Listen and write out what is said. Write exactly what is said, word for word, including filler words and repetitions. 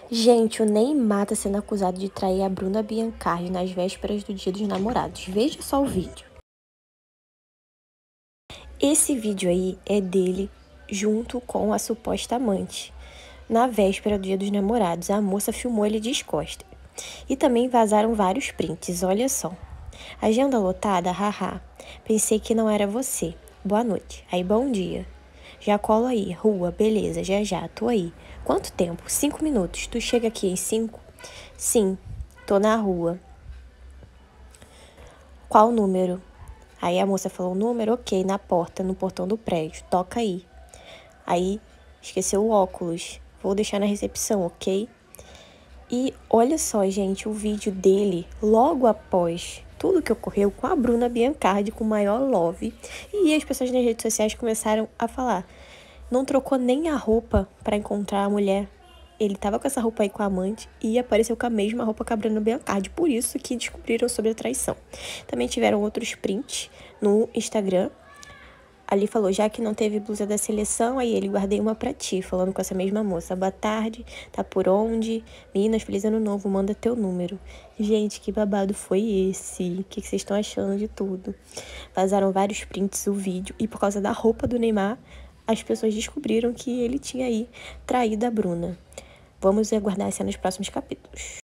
Gente, o Neymar tá sendo acusado de trair a Bruna Biancardi nas vésperas do Dia dos Namorados. Veja só o vídeo. Esse vídeo aí é dele junto com a suposta amante. Na véspera do Dia dos Namorados, a moça filmou ele de costas. E também vazaram vários prints, olha só. Agenda lotada, haha. Pensei que não era você. Boa noite. Aí, bom dia. Já colo aí. Rua, beleza, já já, tô aí. Quanto tempo? Cinco minutos. Tu chega aqui em cinco? Sim, tô na rua. Qual número? Aí a moça falou o número, ok, na porta, no portão do prédio. Toca aí. Aí, esqueceu o óculos. Vou deixar na recepção, ok? E olha só, gente, o vídeo dele logo após tudo que ocorreu com a Bruna Biancardi, com o maior love. E as pessoas nas redes sociais começaram a falar. Não trocou nem a roupa para encontrar a mulher. Ele tava com essa roupa aí com a amante e apareceu com a mesma roupa com a Bruna Biancardi. Por isso que descobriram sobre a traição. Também tiveram outros prints no Instagram. Ali falou, já que não teve blusa da seleção, aí ele, guardei uma pra ti, falando com essa mesma moça. Boa tarde, tá por onde? Meninas, feliz ano novo, manda teu número. Gente, que babado foi esse? O que vocês estão achando de tudo? Vazaram vários prints, o vídeo, e por causa da roupa do Neymar, as pessoas descobriram que ele tinha aí traído a Bruna. Vamos aguardar essa nos próximos capítulos.